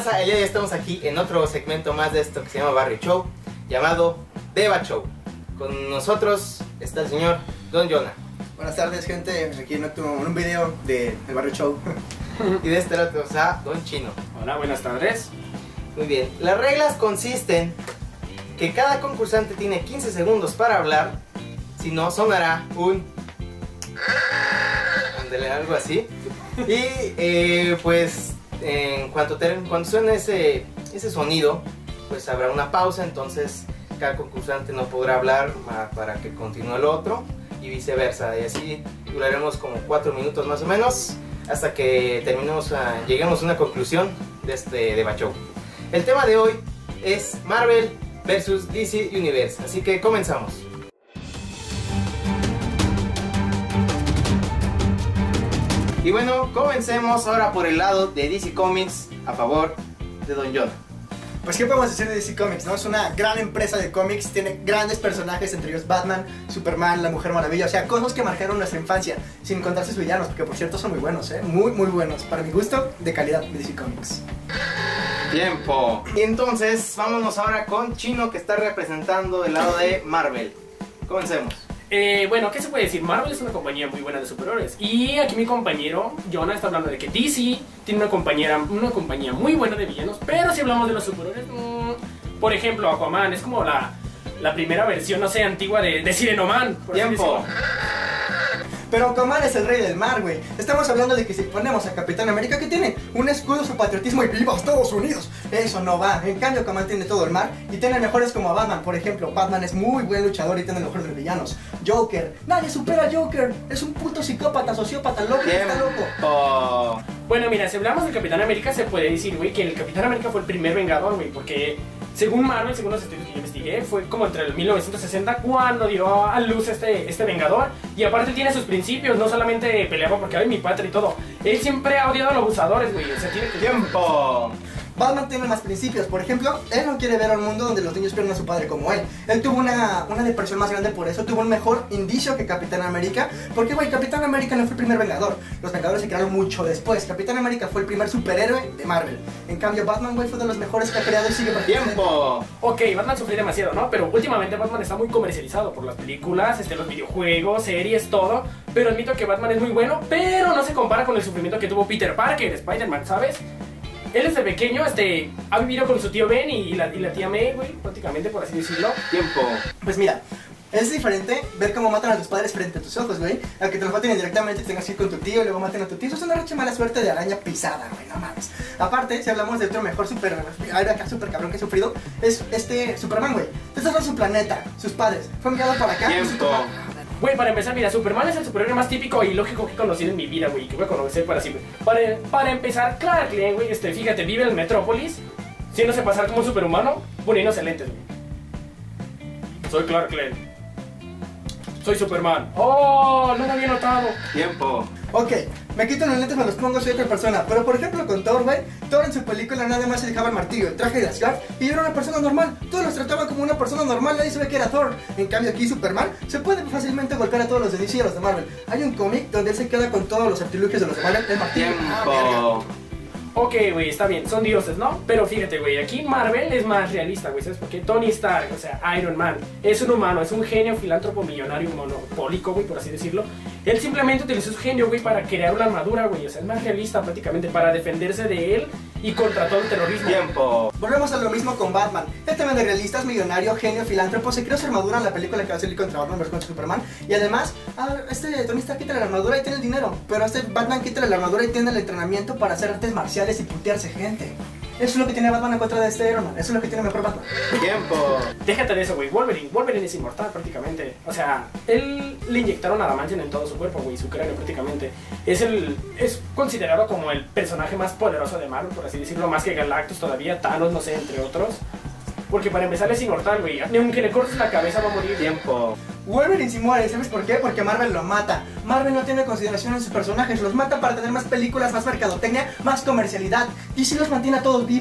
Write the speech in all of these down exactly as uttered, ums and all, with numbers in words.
raza, el día de hoy estamos aquí en otro segmento más de esto que se llama Barrio Show, llamado Deba Show. Con nosotros está el señor Don Jonah. Buenas tardes, gente, aquí en, otro, en un video de El Barrio Show. Y de este lado está Don Chino. Hola, buenas tardes. Muy bien, las reglas consisten que cada concursante tiene quince segundos para hablar, si no sonará un... Ándale, algo así. Y eh, pues en cuanto, te, cuando suene ese, ese sonido, pues habrá una pausa, entonces cada concursante no podrá hablar para que continúe el otro y viceversa, y así duraremos como cuatro minutos más o menos hasta que terminemos, a, lleguemos a una conclusión de este Deba Show. El tema de hoy es Marvel versus D C Universe, así que comenzamos. Y bueno, comencemos ahora por el lado de D C Comics a favor de Don Jonah. Pues qué podemos decir de D C Comics, ¿no? Es una gran empresa de cómics, tiene grandes personajes, entre ellos Batman, Superman, la Mujer Maravilla, o sea, cosas que marcaron nuestra infancia, sin contar sus villanos, porque por cierto son muy buenos, ¿eh? Muy, muy buenos, para mi gusto, de calidad de D C Comics. Tiempo. Y entonces, vámonos ahora con Chino, que está representando del lado de Marvel. Comencemos. Eh, bueno, ¿qué se puede decir? Marvel es una compañía muy buena de superhéroes. Y aquí mi compañero, Jonah, está hablando de que D C tiene una compañía, una compañía muy buena de villanos. Pero si hablamos de los superhéroes, mmm, por ejemplo, Aquaman es como la, la primera versión, no sé, antigua de, de Sirenoman. Tiempo. Pero Aquaman es el rey del mar, güey. Estamos hablando de que si ponemos a Capitán América, que tiene un escudo, su patriotismo y ¡viva Estados Unidos! Eso no va. En cambio, Aquaman tiene todo el mar y tiene mejores como a Batman. Por ejemplo, Batman es muy buen luchador y tiene el mejor de los villanos. Joker. Nadie supera a Joker. Es un puto psicópata, sociópata, loco, está loco. Oh. Bueno, mira, si hablamos del Capitán América, se puede decir, güey, que el Capitán América fue el primer vengador, güey, porque según Marvel, según los estudios que yo investigué, fue como entre el mil novecientos sesenta cuando dio a luz este, este vengador. Y aparte tiene sus principios, no solamente peleaba porque ay mi patria y todo. Él siempre ha odiado a los abusadores, güey, o sea, tiene que... Tiempo. Batman tiene más principios. Por ejemplo, él no quiere ver un mundo donde los niños pierdan a su padre como él. Él tuvo una, una depresión más grande, por eso tuvo un mejor indicio que Capitán América. Porque, güey, Capitán América no fue el primer vengador. Los vengadores se crearon mucho después. Capitán América fue el primer superhéroe de Marvel. En cambio, Batman, güey, fue de los mejores que ha creado y sigue perfectamente. Tiempo. Ok, Batman sufrió demasiado, ¿no? Pero últimamente Batman está muy comercializado por las películas, este, los videojuegos, series, todo. Pero admito que Batman es muy bueno, pero no se compara con el sufrimiento que tuvo Peter Parker, Spider-Man, ¿sabes? Él desde pequeño este, ha vivido con su tío Ben y la, y la tía May, güey, prácticamente, por así decirlo. Tiempo. Pues mira, es diferente ver cómo matan a tus padres frente a tus ojos, güey, a que te los maten indirectamente y tengas que ir con tu tío y luego maten a tu tío. Eso es una racha mala suerte de araña pisada, güey, no mames. Aparte, si hablamos de otro mejor super, acá super cabrón que he sufrido, es este Superman, güey. Este es su planeta, sus padres. Fue enviado para acá. Tiempo. Güey, para empezar, mira, Superman es el superhéroe más típico y lógico que he conocido en mi vida, güey, que voy a conocer para siempre. Para, para empezar, Clark Kent, güey, este, fíjate, vive en Metrópolis, siéndose pasar como un superhumano, poniéndose lentes, güey. Soy Clark Kent. Soy Superman. ¡Oh! No me había notado. Tiempo. Ok, me quito los lentes, me los pongo, soy otra persona. Pero por ejemplo con Thor, güey, Thor en su película nada más se dejaba el martillo, el traje de Asgard, y era una persona normal. Todos los trataban como una persona normal, nadie sabía que era Thor. En cambio aquí Superman se puede fácilmente golpear a todos los de D C y a los de Marvel. Hay un cómic donde él se queda con todos los artilugios de los de Marvel, el martillo. Ah, Tiempo. Ok, güey, está bien, son dioses, ¿no? Pero fíjate, güey, aquí Marvel es más realista, güey, ¿sabes por qué? Tony Stark, o sea, Iron Man, es un humano, es un genio, filántropo, millonario, monopólico, güey, por así decirlo. Él simplemente utilizó su genio, güey, para crear una armadura, güey, o sea, es más realista prácticamente, para defenderse de él y contra todo el terrorismo. Tiempo. Volvemos a lo mismo con Batman. Él también de realista, es millonario, genio, filántropo. Se creó su armadura en la película que va a salir contra Batman versus contra Superman. Y además, ah, este Tony Stark quita la armadura y tiene el dinero. Pero este Batman quita la armadura y tiene el entrenamiento para hacer artes marciales y putearse gente. Eso es lo que tiene Batman en contra de este Iron Man. Eso es lo que tiene mejor Batman. Tiempo. Déjate de eso, güey. Wolverine. Wolverine es inmortal prácticamente. O sea, él le inyectaron adamantium en todo su cuerpo, güey, su cráneo prácticamente. Es el es considerado como el personaje más poderoso de Marvel, por así decirlo, más que Galactus todavía, Thanos, no sé, entre otros. Porque para empezar es inmortal, güey. Ni aunque le cortes la cabeza va a morir. Tiempo. Wolverine sí muere, ¿sabes por qué? Porque Marvel lo mata. Marvel no tiene consideración en sus personajes, los mata para tener más películas, más mercadotecnia, más comercialidad. D C los mantiene a todos vivos.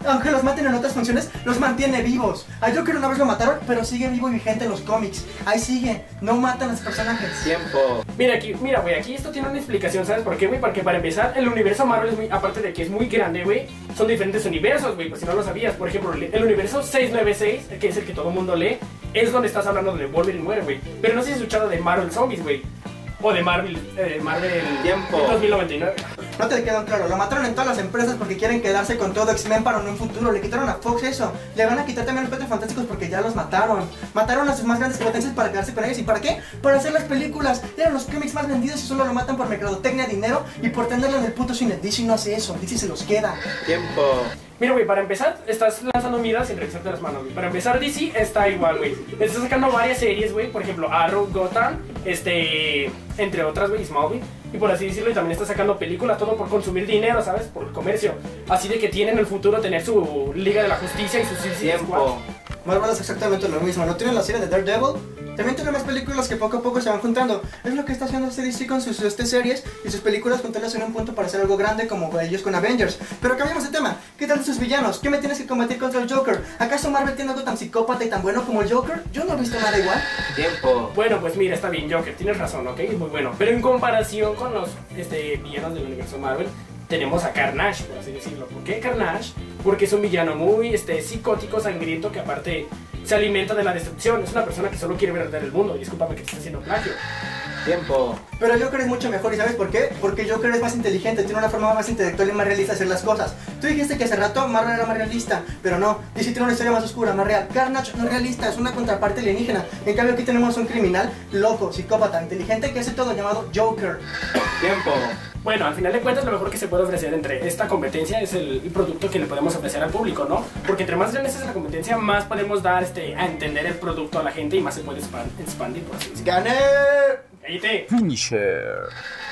aunque los maten en otras funciones, los mantiene vivos. A Joker una vez lo mataron, pero sigue vivo y vigente en los cómics. Ahí sigue, no matan a los personajes. Tiempo. Mira aquí, mira, güey, aquí esto tiene una explicación, ¿sabes por qué, güey? Porque para empezar, el universo Marvel es muy, aparte de que es muy grande, güey, son diferentes universos, güey, pues si no lo sabías. Por ejemplo, el universo seiscientos noventa y seis, que es el que todo el mundo lee, es donde estás hablando de Wolverine muere, güey. Pero no sé si has escuchado de Marvel Zombies, güey. O de Marvel, eh, Marvel Tiempo. dos mil noventa y nueve. No te quedó claro, lo mataron en todas las empresas porque quieren quedarse con todo X-Men para un futuro. Le quitaron a Fox eso. Le van a quitar también a los Cuatro Fantásticos porque ya los mataron. Mataron a sus más grandes potencias para quedarse con ellos. ¿Y para qué? Para hacer las películas. Eran los cómics más vendidos y solo lo matan por mercadotecnia, dinero y por tenerlo en el puto cine. D C no hace eso, D C se los queda. Tiempo. Mira, güey, para empezar, estás lanzando miras sin revisarte las manos, güey. Para empezar, D C está igual, güey. Está sacando varias series, güey. Por ejemplo, Arrow, Gotham, este... entre otras, güey, Smallville. Y por así decirlo, y también está sacando películas, todo por consumir dinero, ¿sabes? Por el comercio. Así de que tienen en el futuro tener su Liga de la Justicia y su Suicide Squad. Tiempo. Marvel es exactamente lo mismo. ¿No tienen la serie de Daredevil? También tiene más películas que poco a poco se van juntando. Es lo que está haciendo D C con sus este, series y sus películas, juntarlas en un punto para hacer algo grande como ellos con Avengers. Pero cambiamos de tema. ¿Qué tal sus villanos? ¿Qué me tienes que combatir contra el Joker? ¿Acaso Marvel tiene algo tan psicópata y tan bueno como el Joker? Yo no he visto nada igual. Tiempo. Bueno, pues mira, está bien, Joker, tienes razón, ¿ok? Es muy bueno. Pero en comparación con los este, villanos del universo Marvel, tenemos a Carnage, por así decirlo. ¿Por qué Carnage? Porque es un villano muy este, psicótico, sangriento, que aparte se alimenta de la destrucción. Es una persona que solo quiere ver arder el mundo. Y discúlpame que te esté haciendo plagio. Tiempo. Pero Joker es mucho mejor, ¿y sabes por qué? Porque Joker es más inteligente, tiene una forma más intelectual y más realista de hacer las cosas. Tú dijiste que hace rato Marvel era más realista, pero no, D C tiene una historia más oscura, más real. Carnage no es realista, es una contraparte alienígena. En cambio aquí tenemos un criminal loco, psicópata, inteligente que hace todo, llamado Joker. Tiempo. Bueno, al final de cuentas, lo mejor que se puede ofrecer entre esta competencia es el, el producto que le podemos ofrecer al público, ¿no? Porque entre más grande es la competencia, más podemos dar este, a entender el producto a la gente y más se puede expan- expandir, por así decirlo. ¡Gané! ¡Cállate! Finisher.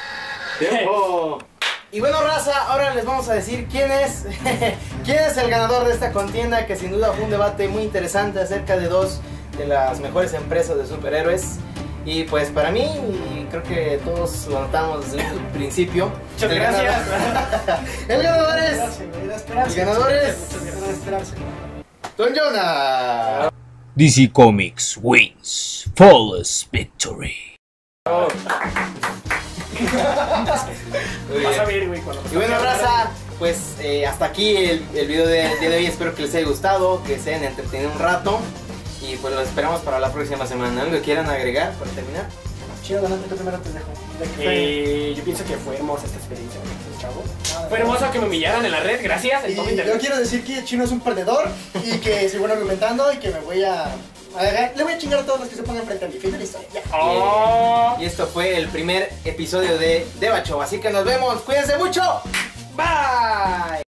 Tiempo. Y bueno, raza, ahora les vamos a decir quién es quién es el ganador de esta contienda, que sin duda fue un debate muy interesante acerca de dos de las mejores empresas de superhéroes. Y pues para mí, y creo que todos lo notamos desde el principio. Muchas el gracias. Ganador, el ganador es Era esperarse. El ganador es- Era esperarse. Don Jonah. D C Comics wins. Flawless victory. Muy Vas a bien. ver, güey, cuando... Y bueno, raza, pues eh, hasta aquí el, el video de, de hoy. Espero que les haya gustado, que se hayan entretenido un rato. Y pues los esperamos para la próxima semana. ¿Algo que quieran agregar para terminar? Chido, adelante, tú primero te dejo. Eh, yo pienso que fue hermosa esta experiencia, güey, chavo. Fue hermoso que me humillaran en la red, gracias. En todo Y internet. yo quiero decir que Chino es un perdedor y que soy bueno argumentando y que me voy a... a- le voy a chingar a todos los que se pongan frente a mí. Fin de la historia. Ya. Oh. Y esto fue el primer episodio de Deva Show. Así que nos vemos. Cuídense mucho. Bye.